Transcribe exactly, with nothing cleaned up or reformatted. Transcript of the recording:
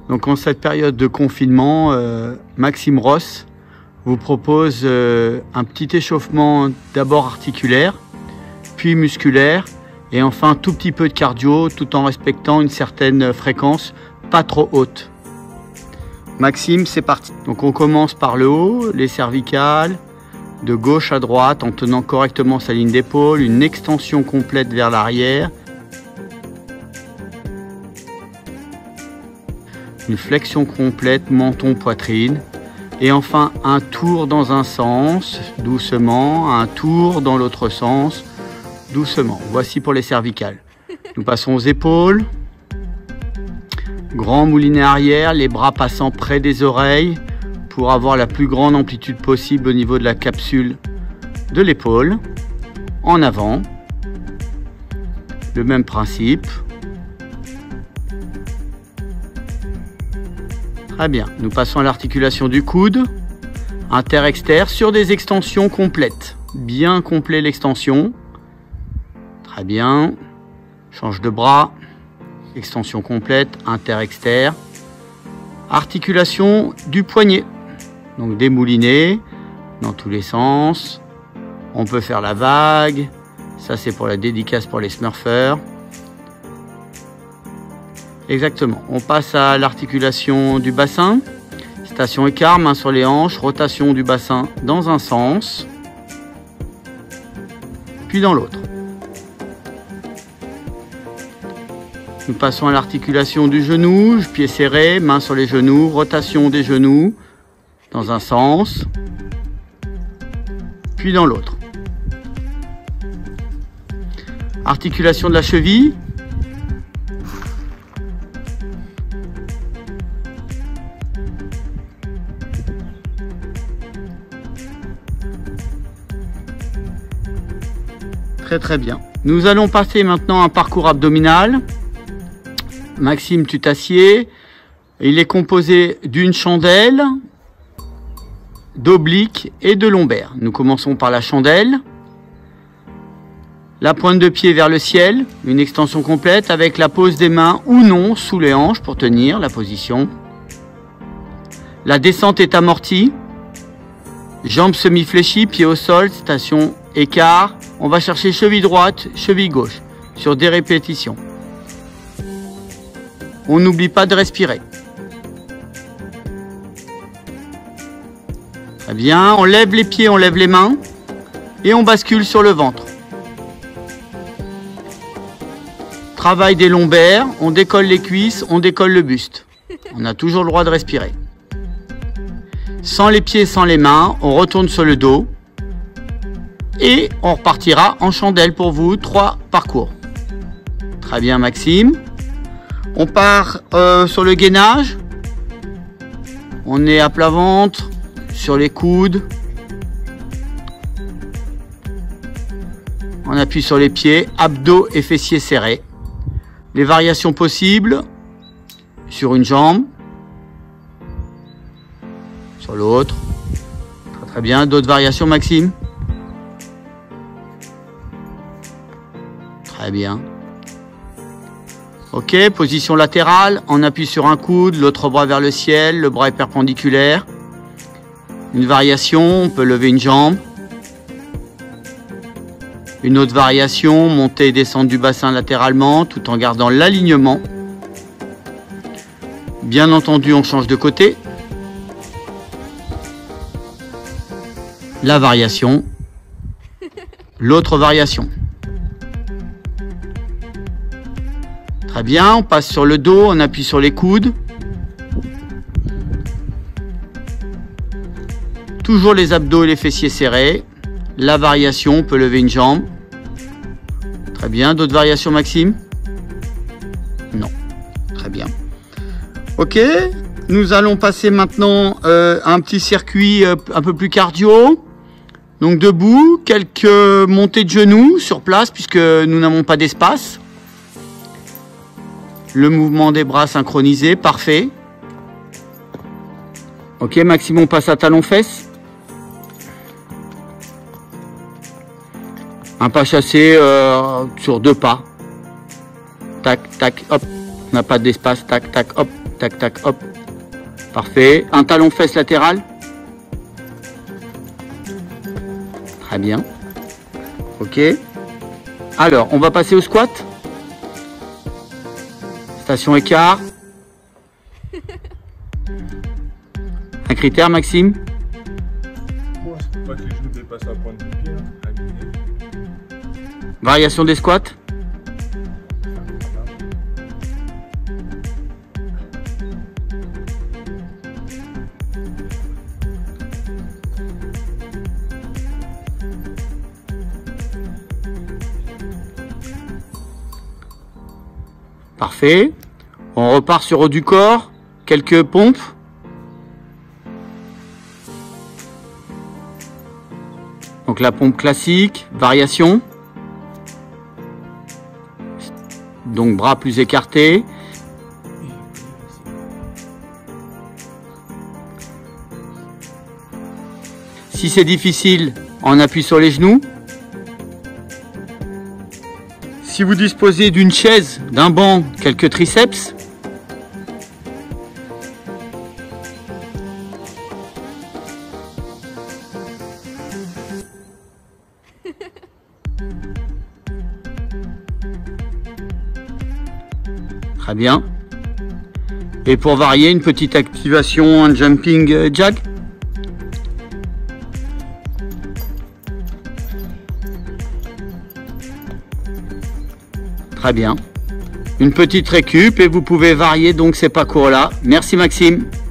Donc en cette période de confinement, euh, Maxime Ross vous propose euh, un petit échauffement d'abord articulaire, puis musculaire, et enfin un tout petit peu de cardio, tout en respectant une certaine fréquence, pas trop haute. Maxime, c'est parti. Donc on commence par le haut, les cervicales, de gauche à droite, en tenant correctement sa ligne d'épaule, une extension complète vers l'arrière, une flexion complète, menton, poitrine, et enfin un tour dans un sens, doucement, un tour dans l'autre sens, doucement. Voici pour les cervicales. Nous passons aux épaules. Grand moulinet arrière, les bras passant près des oreilles pour avoir la plus grande amplitude possible au niveau de la capsule de l'épaule. En avant. Le même principe. Très bien. Nous passons à l'articulation du coude. Inter-externe sur des extensions complètes. Bien complet l'extension. Très bien. Change de bras. Extension complète, inter-externe. Articulation du poignet. Donc des moulinets dans tous les sens. On peut faire la vague. Ça, c'est pour la dédicace pour les smurfers. Exactement. On passe à l'articulation du bassin. Station écart, main sur les hanches. Rotation du bassin dans un sens. Puis dans l'autre. Nous passons à l'articulation du genou, pied serré, main sur les genoux, rotation des genoux dans un sens, puis dans l'autre. Articulation de la cheville. Très très bien. Nous allons passer maintenant à un parcours abdominal. Maxime, tu t'assieds. Il est composé d'une chandelle, d'obliques et de lombaires. Nous commençons par la chandelle. La pointe de pied vers le ciel, une extension complète avec la pose des mains ou non sous les hanches pour tenir la position. La descente est amortie. Jambes semi-fléchies, pieds au sol, station écart. On va chercher cheville droite, cheville gauche sur des répétitions. On n'oublie pas de respirer. Très bien, on lève les pieds, on lève les mains et on bascule sur le ventre. Travail des lombaires, on décolle les cuisses, on décolle le buste. On a toujours le droit de respirer. Sans les pieds, sans les mains, on retourne sur le dos et on repartira en chandelle pour vous, trois parcours. Très bien Maxime. On part euh, sur le gainage. On est à plat ventre, sur les coudes. On appuie sur les pieds, abdos et fessiers serrés. Les variations possibles sur une jambe, sur l'autre. Très très bien. D'autres variations, Maxime? Très bien. Ok, position latérale, on appuie sur un coude, l'autre bras vers le ciel, le bras est perpendiculaire. Une variation, on peut lever une jambe. Une autre variation, monter et descendre du bassin latéralement tout en gardant l'alignement. Bien entendu, on change de côté. La variation. L'autre variation. Très bien, on passe sur le dos, on appuie sur les coudes. Toujours les abdos et les fessiers serrés. La variation, on peut lever une jambe. Très bien, d'autres variations Maxime? Non, très bien. Ok, nous allons passer maintenant euh, à un petit circuit euh, un peu plus cardio. Donc debout, quelques montées de genoux sur place puisque nous n'avons pas d'espace. Le mouvement des bras synchronisé, parfait. Ok, Maxime, on passe à talons-fesses. Un pas chassé euh, sur deux pas. Tac, tac, hop. n'a pas d'espace. Tac, tac, hop, tac, tac, hop. Parfait. Un talon-fesse latéral. Très bien. Ok. Alors, on va passer au squat. Station écart. Un critère, Maxime? Moi, c'est pas que les genoux dépassent la pointe du pied. Hein. Variation des squats. Parfait. On repart sur haut du corps. Quelques pompes. Donc la pompe classique, variation. Donc bras plus écartés. Si c'est difficile, on appuie sur les genoux. Si vous disposez d'une chaise, d'un banc, quelques triceps. Très bien. Et pour varier, une petite activation, un jumping jack. Très bien. Une petite récup et vous pouvez varier donc ces parcours-là. Merci Maxime.